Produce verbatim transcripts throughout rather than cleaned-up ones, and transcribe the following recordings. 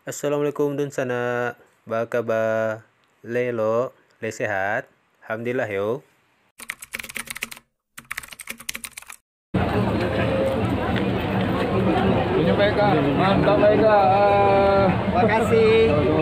Assalamualaikum dun sana. Ba kabar? Le lo, le sehat? Alhamdulillah yo. Punya mereka, mantap mereka. Terima kasih.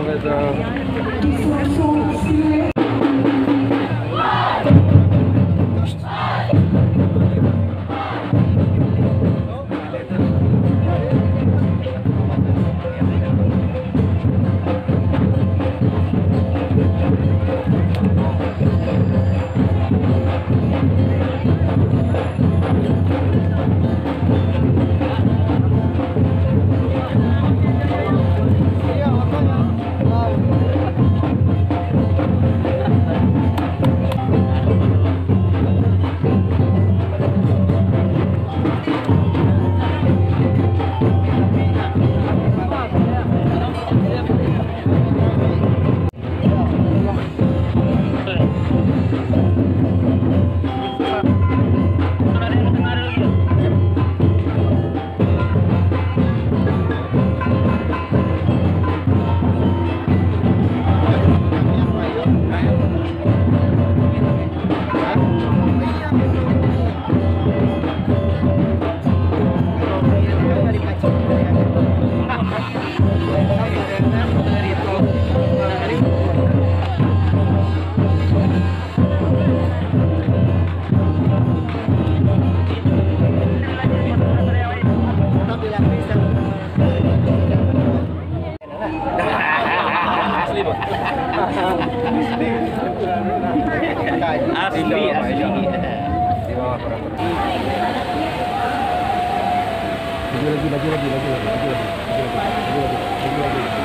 Asli, asli. Lagi lagi lagi lagi lagi lagi lagi lagi lagi lagi lagi.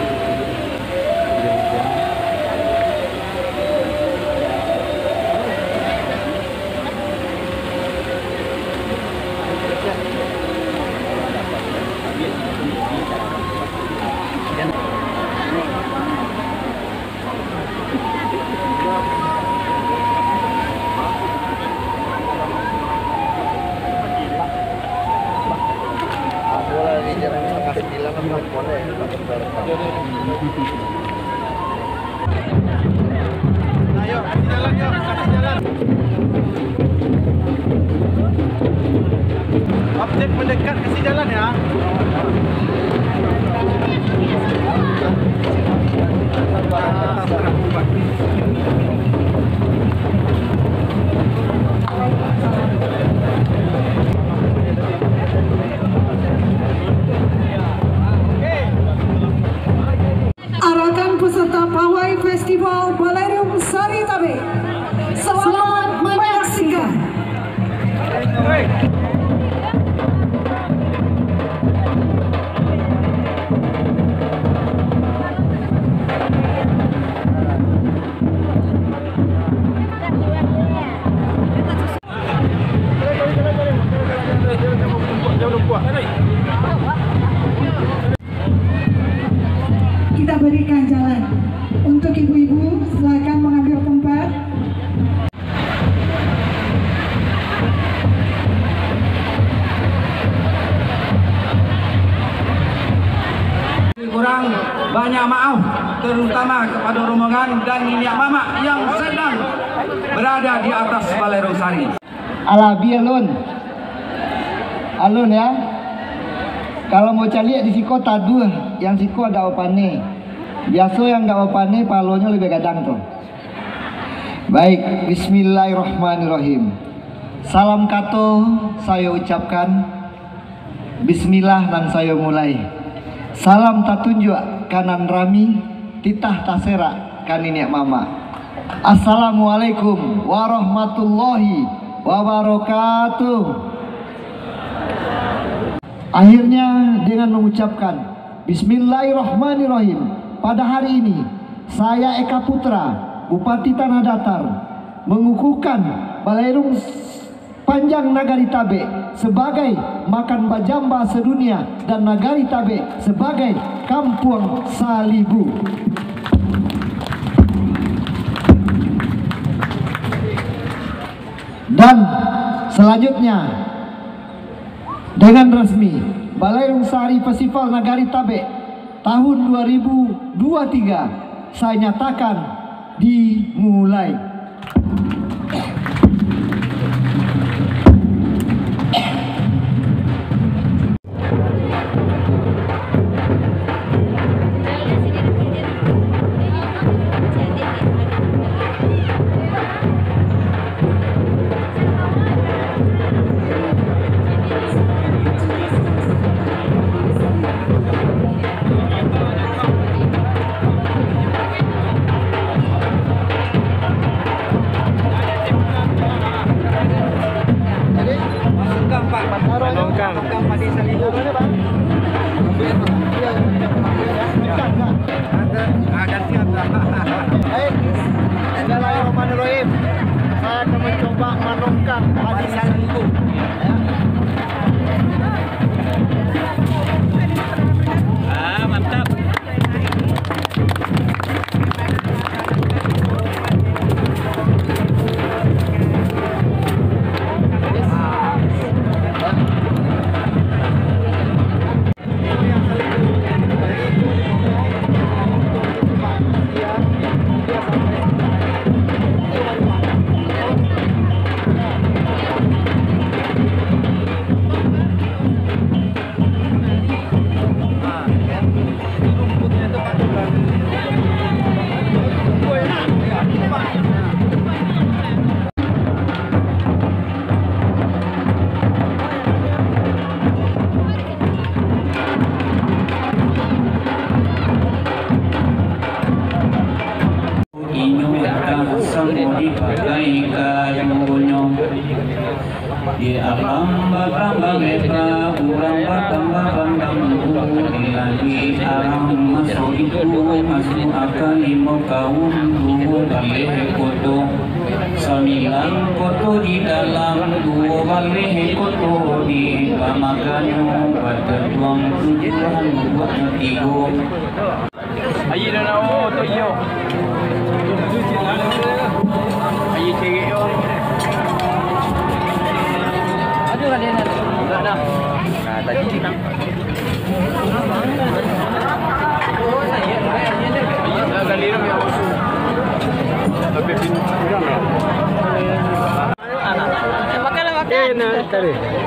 Ayo, kasih jalan yuk, kasih jalan. Objek mendekat, kasih jalan ya. Arahkan peserta pawai Festival Balerum Sari Tabe. Selamat menyaksikan. Kita berikan jalan untuk ibu-ibu, silakan mengambil tempat. Kurang banyak maaf terutama kepada rombongan dan niniak mama yang sedang berada di atas Balerum Sari. Alabi alun, alun ya. Kalau mau cari di siko tadu, yang siko agak opane. Biasa yang nggak opane palonya lebih gadang tuh. Baik, Bismillahirrahmanirrahim. Salam kato saya ucapkan. Bismillah dan saya mulai. Salam tatunjuk kanan rami, titah tasera kaniniak mama. Assalamualaikum warahmatullahi wabarakatuh. Akhirnya dengan mengucapkan Bismillahirrahmanirrahim, pada hari ini saya Eka Putra, Bupati Tanah Datar, mengukuhkan Balerum Panjang Nagari Tabe sebagai makan bajamba sedunia dan Nagari Tabe sebagai Kampung Salibu. Dan selanjutnya dengan resmi Balerum Sari Festival Nagari Tabe tahun dua ribu dua puluh tiga saya nyatakan dimulai. Bismillahirrahmanirrahim. Saya akan mencoba menongkang padi salinggu. Ah, mantap. Di alam bertambah meta, urang bertambah pandang lagi alam masuk itu masuk akan lima kaum dua balik koto sembilan koto di dalam dua balik koto di pamaganyo pada tuang tujuan dua tiga. Ayi dah nak oh tu yo. Ayi cekik yo. Ada kan dia nak? Tak dah. Nah, tadi ni kan. Oh, saya saya ni. Ayi kali ni yang usul. Tapi pin kurang. Anak. Makanlah makan. Eh, nak cari.